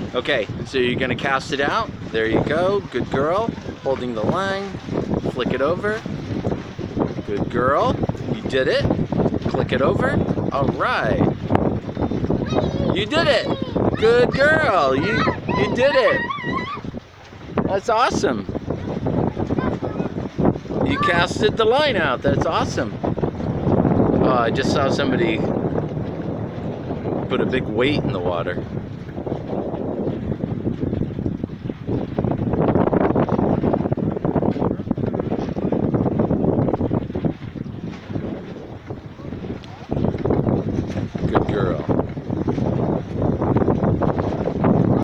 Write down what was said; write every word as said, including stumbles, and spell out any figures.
Okay, so you're gonna cast it out. There you go. Good girl. Holding the line. Flick it over. Good girl. You did it. Click it over. All right. You did it. Good girl. You you did it. That's awesome. You casted the line out. That's awesome. Oh, I just saw somebody put a big weight in the water.